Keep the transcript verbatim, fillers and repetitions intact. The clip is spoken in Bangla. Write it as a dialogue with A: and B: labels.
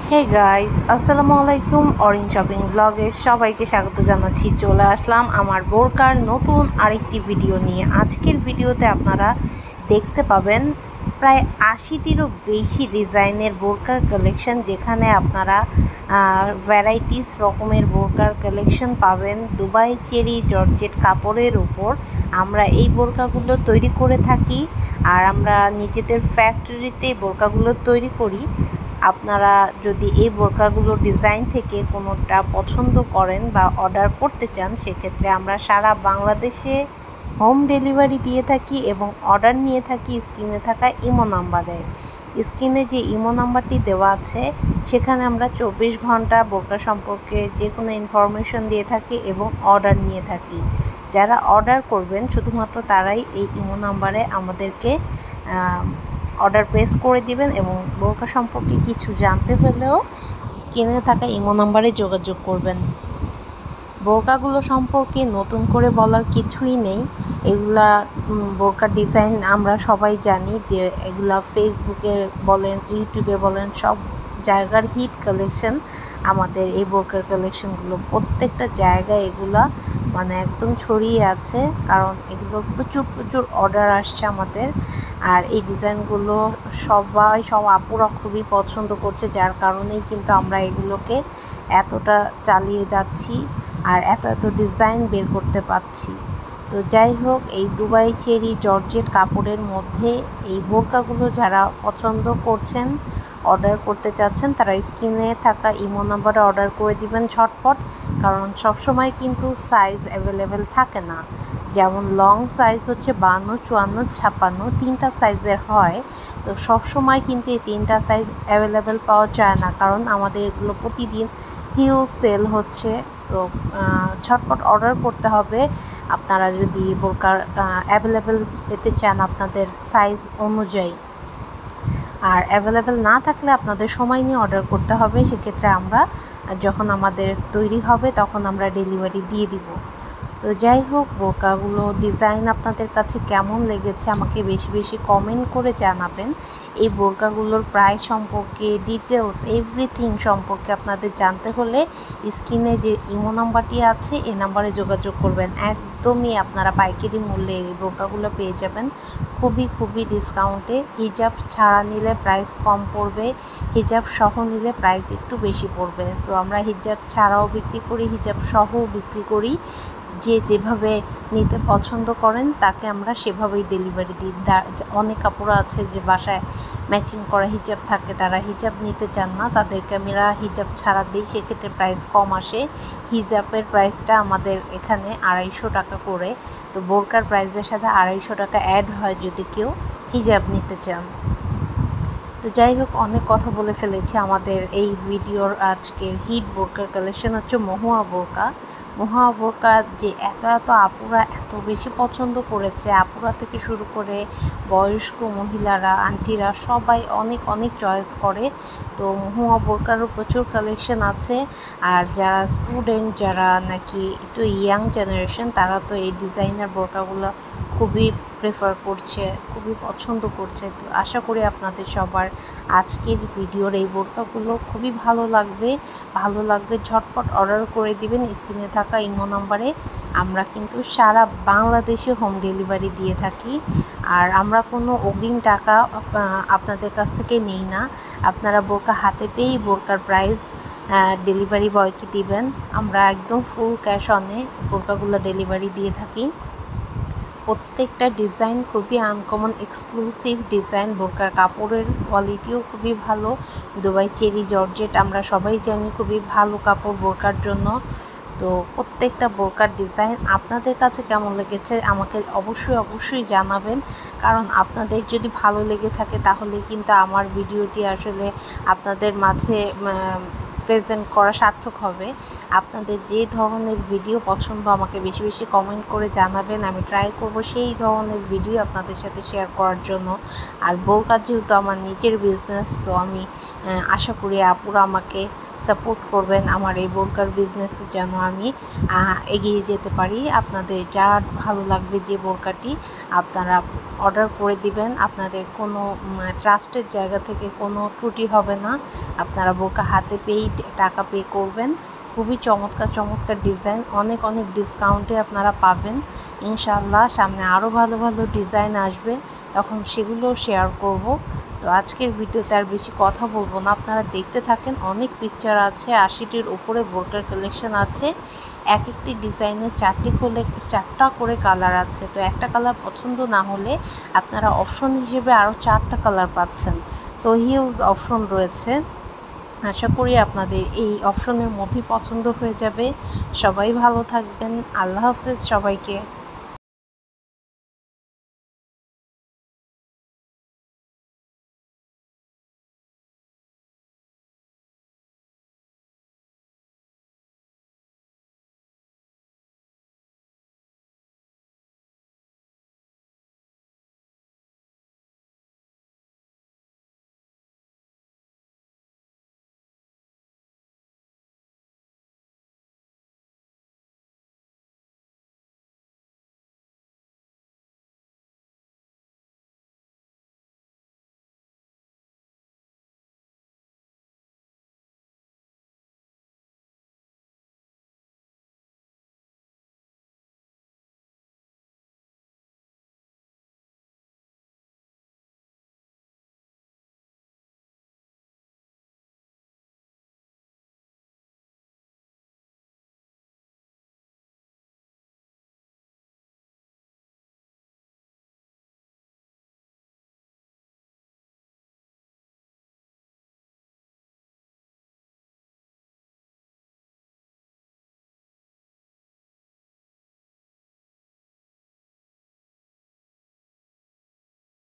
A: হে গাইস, আসসালামু আলাইকুম। অরেঞ্জ শপিং ব্লগে সবাইকে স্বাগত জানাচ্ছি। চলে আসলাম আমার বোরকার নতুন আরেকটি ভিডিও নিয়ে। আজকের ভিডিওতে আপনারা দেখতে পাবেন প্রায় আশিটিরও বেশি ডিজাইনের বোরকার কালেকশন, যেখানে আপনারা ভ্যারাইটিস রকমের বোরকার কালেকশন পাবেন দুবাই চেরি জর্জেট কাপড়ের উপর। আমরা এই বোরকাগুলো তৈরি করে থাকি, আর আমরা নিজেদের ফ্যাক্টরিতে বোরকাগুলো তৈরি করি। আপনারা যদি এই বোরকাগুলোর ডিজাইন থেকে কোনোটা পছন্দ করেন বা অর্ডার করতে চান, সেক্ষেত্রে আমরা সারা বাংলাদেশে হোম ডেলিভারি দিয়ে থাকি এবং অর্ডার নিয়ে থাকি স্ক্রিনে থাকা ইমো নাম্বারে। স্ক্রিনে যে ইমো নাম্বারটি দেওয়া আছে, সেখানে আমরা চব্বিশ ঘন্টা বোরকা সম্পর্কে যে কোনো ইনফরমেশন দিয়ে থাকি এবং অর্ডার নিয়ে থাকি। যারা অর্ডার করবেন শুধুমাত্র তারাই এই ইমো নাম্বারে আমাদেরকে অর্ডার প্লেস করে দিবেন, এবং বোরকা সম্পর্কে কিছু জানতে হলেও স্ক্রিনে থাকা ইমো নাম্বারে যোগাযোগ করবেন। বোরকাগুলো সম্পর্কে নতুন করে বলার কিছুই নেই। এগুলা বোরকার ডিজাইন আমরা সবাই জানি যে এগুলা ফেসবুকে বলেন, ইউটিউবে বলেন, সব জায়গার হিট কালেকশন। আমাদের এই বোরকার কালেকশনগুলো প্রত্যেকটা জায়গায় এগুলা মানে একদম ছড়িয়ে আছে, কারণ এগুলো প্রচুর প্রচুর অর্ডার আসছে আমাদের। আর এই ডিজাইনগুলো সবাই সব আপুরা খুবই পছন্দ করছে, যার কারণেই কিন্তু আমরা এগুলোকে এতটা চালিয়ে যাচ্ছি আর এত এত ডিজাইন বের করতে পারছি। তো যাই হোক, এই দুবাই চেরি জর্জেট কাপড়ের মধ্যে এই বোরকাগুলো যারা পছন্দ করছেন, অর্ডার করতে চাচ্ছেন, তারা স্ক্রিনে থাকা ইমো নাম্বারে অর্ডার করে দিবেন ঝটপট। কারণ সবসময় কিন্তু সাইজ অ্যাভেলেবেল থাকে না। যেমন লং সাইজ হচ্ছে বান্ন, চুয়ান্ন, ছাপ্পান্ন, তিনটা সাইজের হয়। তো সবসময় কিন্তু এই তিনটা সাইজ অ্যাভেলেবেল পাওয়া যায় না, কারণ আমাদের এগুলো প্রতিদিন হিউজ সেল হচ্ছে। সো ঝটপট অর্ডার করতে হবে আপনারা যদি বোরকার অ্যাভেলেবেল পেতে চান আপনাদের সাইজ অনুযায়ী। আর অ্যাভেলেবেল না থাকলে আপনাদের সময় নিয়ে অর্ডার করতে হবে। সেক্ষেত্রে আমরা যখন আমাদের তৈরি হবে তখন আমরা ডেলিভারি দিয়ে দিব। তো যাই হোক, বোরকাগুলো ডিজাইন আপনাদের কাছে কেমন লেগেছে আমাকে বেশি বেশি কমেন্ট করে জানাবেন। এই বোরকাগুলোর প্রাইস সম্পর্কে, ডিটেলস, এভরিথিং সম্পর্কে আপনাদের জানতে হলে স্ক্রিনে যে ইমো নাম্বারটি আছে এই নাম্বারে যোগাযোগ করবেন। একদমই আপনারা পাইকারি মূল্যে এই বোরকাগুলো পেয়ে যাবেন খুবই খুবই ডিসকাউন্টে। হিজাব ছাড়া নিলে প্রাইস কম পড়বে, হিজাব সহ নিলে প্রাইস একটু বেশি পড়বে। সো আমরা হিজাব ছাড়াও বিক্রি করি, হিজাব সহও বিক্রি করি। যে যেভাবে নিতে পছন্দ করেন তাকে আমরা সেভাবেই ডেলিভারি দিই। অনেক কাপড় আছে যে বাসায় ম্যাচিং করা হিজাব থাকে, তারা হিজাব নিতে চান না, তাদেরকে আমরা হিজাব ছাড়া দিই, সেক্ষেত্রে প্রাইস কম আসে। হিজাবের প্রাইসটা আমাদের এখানে আড়াইশো টাকা করে। তো বোরকার প্রাইসের সাথে আড়াইশো টাকা অ্যাড হয় যদি কেউ হিজাব নিতে চান। তো যাই হোক, অনেক কথা বলে ফেলেছি। আমাদের এই ভিডিওর আজকের হিট বোরকার কালেকশন হচ্ছে মহুয়া বোরকা। মহুয়া বোরকা যে এত এত আপুরা এত বেশি পছন্দ করেছে, আপুরা থেকে শুরু করে বয়স্ক মহিলারা, আন্টিরা সবাই অনেক অনেক চয়েস করে। তো মহুয়া বোরকারও প্রচুর কালেকশন আছে। আর যারা স্টুডেন্ট, যারা নাকি একটু ইয়াং জেনারেশন, তারা তো এই ডিজাইনার বোরকাগুলো খুবই প্রেফার করছে, খুবই পছন্দ করছে। তো আশা করি আপনাদের সবার আজকের ভিডিওর এই বোরকাগুলো খুবই ভালো লাগবে। ভালো লাগলে ঝটপট অর্ডার করে দিবেন স্ক্রিনে থাকা ইমো নাম্বারে। আমরা কিন্তু সারা বাংলাদেশে হোম ডেলিভারি দিয়ে থাকি, আর আমরা কোনো অগ্রিম টাকা আপনাদের কাছ থেকে নেই না। আপনারা বোরকা হাতে পেয়েই বোরকার প্রাইস ডেলিভারি বয়কে দিবেন। আমরা একদম ফুল ক্যাশ অনে বোরকাগুলো ডেলিভারি দিয়ে থাকি। প্রত্যেকটা ডিজাইন খুবই আনকমন, এক্সক্লুসিভ ডিজাইন। বোরকার কাপড়ের কোয়ালিটিও খুবই ভালো। দুবাই চেরি জর্জেট আমরা সবাই জানি খুবই ভালো কাপড় বোরকার জন্য। তো প্রত্যেকটা বোরকার ডিজাইন আপনাদের কাছে কেমন লেগেছে আমাকে অবশ্যই অবশ্যই জানাবেন, কারণ আপনাদের যদি ভালো লেগে থাকে তাহলে কিন্তু আমার ভিডিওটি আসলে আপনাদের মাঝে প্রেজেন্ট করা সার্থক হবে। আপনাদের যে ধরনের ভিডিও পছন্দ আমাকে বেশি বেশি কমেন্ট করে জানাবেন। আমি ট্রাই করব সেই ধরনের ভিডিও আপনাদের সাথে শেয়ার করার জন্য। আর বোরকা যেহেতু আমার নিজের বিজনেস, তো আমি আশা করি আপুরা আমাকে সাপোর্ট করবেন আমার এই বোরকার বিজনেসে যেন আমি এগিয়ে যেতে পারি। আপনাদের যার ভালো লাগবে যে বোরকাটি আপনারা অর্ডার করে দিবেন। আপনাদের কোনো ট্রাস্টের জায়গা থেকে কোনো ত্রুটি হবে না। আপনারা বোরকা হাতে পেয়েই টাকা পে করবেন। খুবই চমৎকার চমৎকার ডিজাইন, অনেক অনেক ডিসকাউন্টে আপনারা পাবেন ইনশাআল্লাহ। সামনে আরও ভালো ভালো ডিজাইন আসবে, তখন সেগুলো শেয়ার করব। তো আজকের ভিডিওতে আর বেশি কথা বলবো না, আপনারা দেখতে থাকেন। অনেক পিকচার আছে, আশিটির উপরে বোরকার কালেকশন আছে। এক একটি ডিজাইনের চারটি করে চারটা করে কালার আছে। তো একটা কালার পছন্দ না হলে আপনারা অপশন হিসেবে আরও চারটা কালার পাচ্ছেন। তো হিউজ অপশন রয়েছে, আশা করি আপনাদের এই অপশনের মধ্যেই পছন্দ হয়ে যাবে। সবাই ভালো থাকবেন, আল্লাহ হাফেজ সবাইকে।